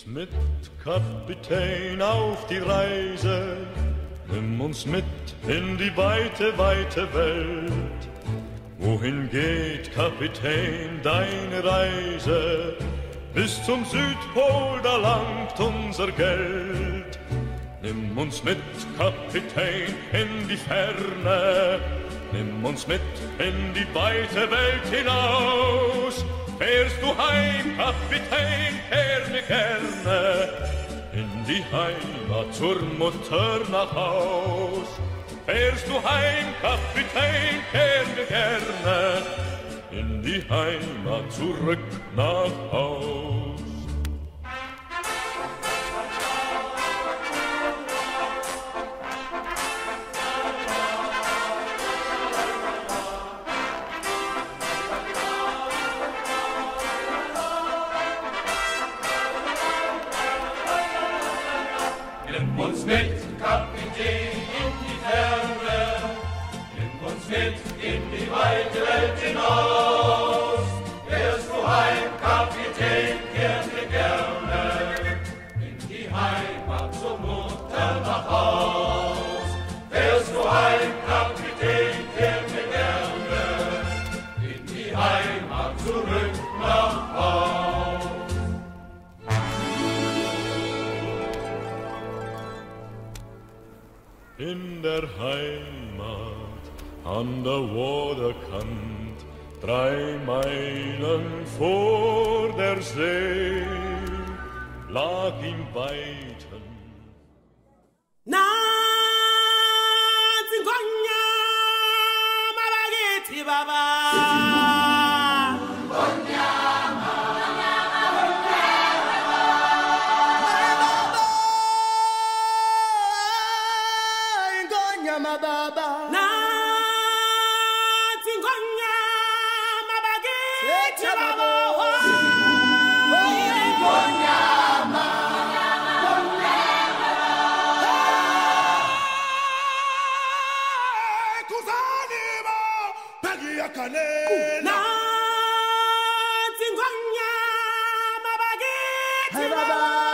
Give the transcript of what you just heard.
uns mit, Kapitän, auf die Reise. Nimm uns mit in die weite, weite Welt. Wohin geht, Kapitän, deine Reise? Bis zum Südpol, da langt unser Geld. Nimm uns mit, Kapitän, in die Ferne. Nimm uns mit in die weite Welt hinaus. Fährst du heim, Kapitän, kehr mir gerne in die Heimat zur Mutter nach Haus. Fährst du heim, Kapitän, kehr mir gerne in die Heimat zurück nach Haus. Nimm uns mit, Kapitän, in die Ferne, nimm uns mit in die weite Welt hinaus. Fährst du heim, Kapitän, kehr mir gerne in die Heimat zur Mutter nach Haus. Fährst du heim, Kapitän, kehr mir gerne in die Heimat zurück nach Haus. In der Heimat an der Waterkant, 3 Meilen vor der See, lag im Weiten. Na, Zingonya, Mabageti Baba. Baba Na Zingonya, Mabageti Baba. Na Zingonya, Mabageti Baba.